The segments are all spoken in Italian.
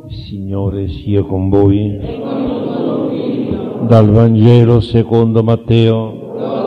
Signore sia con voi. Dal Vangelo secondo Matteo.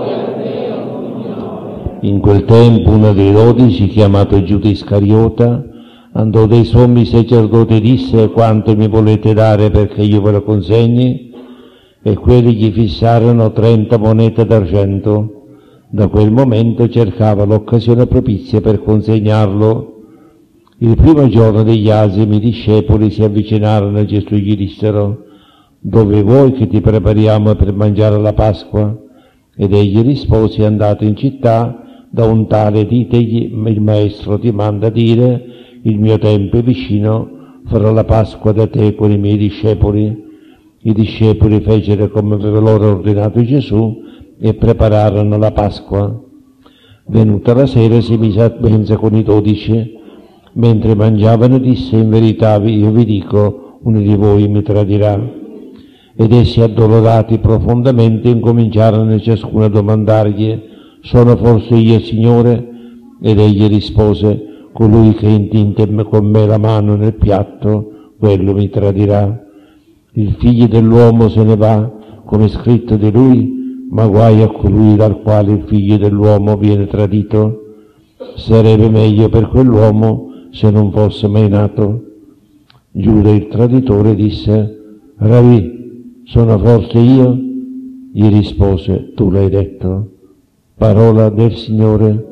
In quel tempo uno dei 12, chiamato Giuda Iscariota, andò dai sommi sacerdoti e disse: quanto mi volete dare perché io ve lo consegni? E quelli gli fissarono 30 monete d'argento. Da quel momento cercava l'occasione propizia per consegnarlo. Il primo giorno degli asimi i discepoli si avvicinarono a Gesù e gli dissero: dove vuoi che ti prepariamo per mangiare la Pasqua? Ed egli rispose: andate in città da un tale, ditegli: il maestro ti manda a dire, il mio tempo è vicino, farò la Pasqua da te con i miei discepoli. I discepoli fecero come aveva loro ordinato Gesù e prepararono la Pasqua. Venuta la sera si mise a mensa con i 12. Mentre mangiavano disse: in verità io vi dico, uno di voi mi tradirà. Ed essi, addolorati profondamente, incominciarono ciascuno a domandargli: sono forse io, Signore? Ed egli rispose: colui che intinte con me la mano nel piatto, quello mi tradirà. Il figlio dell'uomo se ne va, come è scritto di lui, ma guai a colui dal quale il figlio dell'uomo viene tradito. Sarebbe meglio per quell'uomo se non fosse mai nato. Giuda il traditore disse: Rabbi, sono forse io? Gli rispose: tu l'hai detto. Parola del Signore.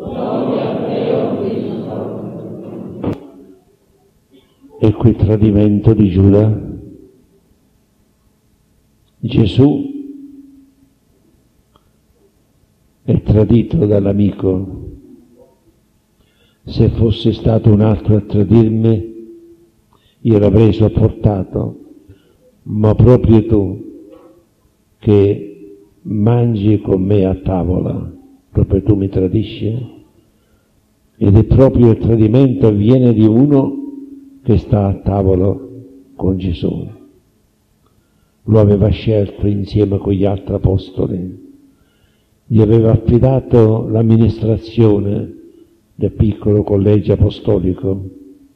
E quel tradimento di Giuda. Gesù è tradito dall'amico. Se fosse stato un altro a tradirmi, io l'avrei sopportato, ma proprio tu che mangi con me a tavola, proprio tu mi tradisci? Ed è proprio il tradimento avviene di uno che sta a tavola con Gesù. Lo aveva scelto insieme con gli altri apostoli, gli aveva affidato l'amministrazione del piccolo collegio apostolico,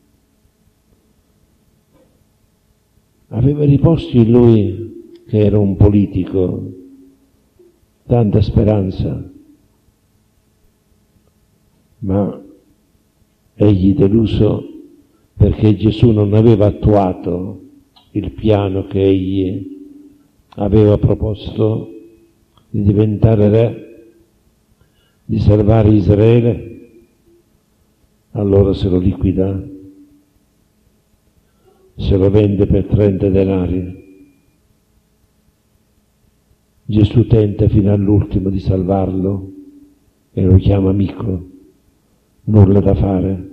aveva riposto in lui, che era un politico, tanta speranza, ma egli deluso perché Gesù non aveva attuato il piano che egli aveva proposto di diventare re, di salvare Israele. Allora se lo liquida, se lo vende per 30 denari. Gesù tenta fino all'ultimo di salvarlo e lo chiama amico, nulla da fare.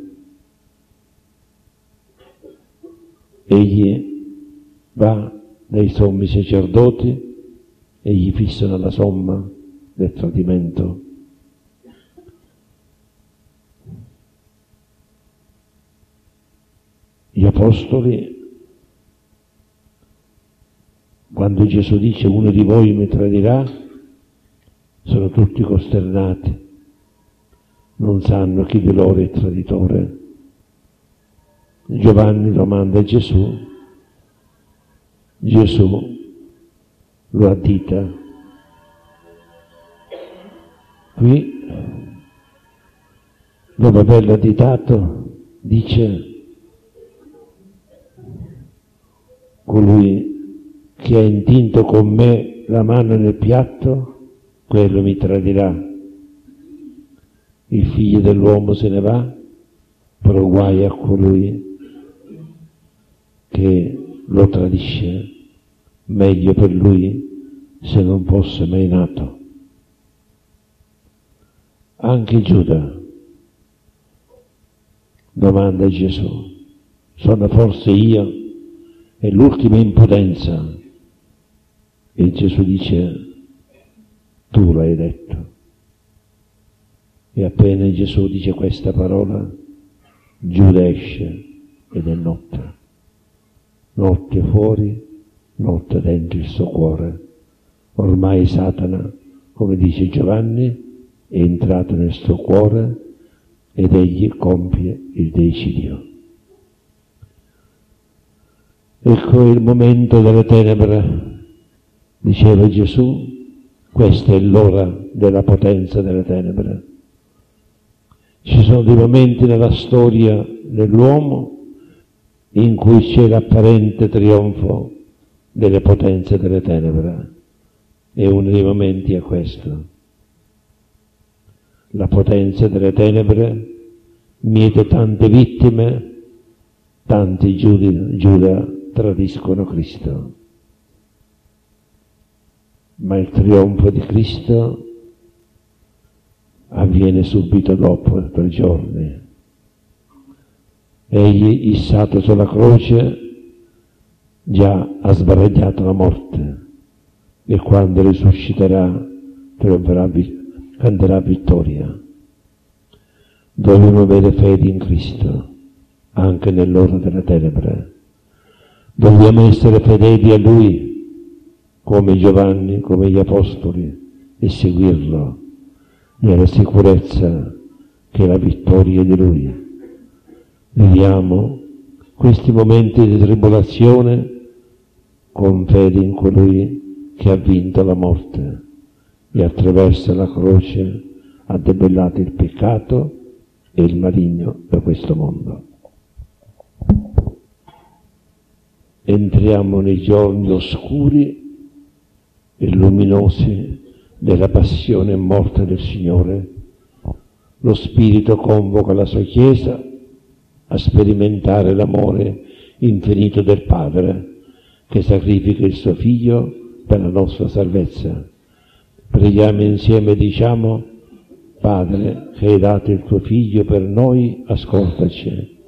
Egli va dai sommi sacerdoti e gli fissano la somma del tradimento. Gli apostoli, quando Gesù dice uno di voi mi tradirà, sono tutti costernati, non sanno chi di loro è il traditore. Giovanni domanda a Gesù, Gesù lo addita. Qui, dopo averlo additato, dice: colui che ha intinto con me la mano nel piatto, quello mi tradirà. Il figlio dell'uomo se ne va, però guai a colui che lo tradisce, meglio per lui se non fosse mai nato. Anche Giuda domanda a Gesù: sono forse io? È l'ultima impudenza. E Gesù dice: tu l'hai detto. E appena Gesù dice questa parola, Giuda esce ed è notte. Notte fuori, notte dentro il suo cuore. Ormai Satana, come dice Giovanni, è entrato nel suo cuore ed egli compie il deicidio. Ecco il momento delle tenebre, diceva Gesù, questa è l'ora della potenza delle tenebre. Ci sono dei momenti nella storia dell'uomo in cui c'è l'apparente trionfo delle potenze delle tenebre, e uno dei momenti è questo. La potenza delle tenebre miete tante vittime, tanti Giuda tradiscono Cristo. Ma il trionfo di Cristo avviene subito dopo, 3 giorni. Egli, issato sulla croce, già ha sbaragliato la morte, e quando risusciterà canterà vittoria. Dobbiamo avere fede in Cristo, anche nell'ora delle tenebre. Dobbiamo essere fedeli a Lui, come Giovanni, come gli Apostoli, e seguirlo nella sicurezza che la vittoria è di Lui. Viviamo questi momenti di tribolazione con fede in colui che ha vinto la morte e attraverso la croce ha debellato il peccato e il maligno da questo mondo. Entriamo nei giorni oscuri e luminosi della passione e morte del Signore. Lo Spirito convoca la sua Chiesa a sperimentare l'amore infinito del Padre che sacrifica il suo Figlio per la nostra salvezza. Preghiamo insieme e diciamo: Padre, che hai dato il tuo Figlio per noi, ascoltaci.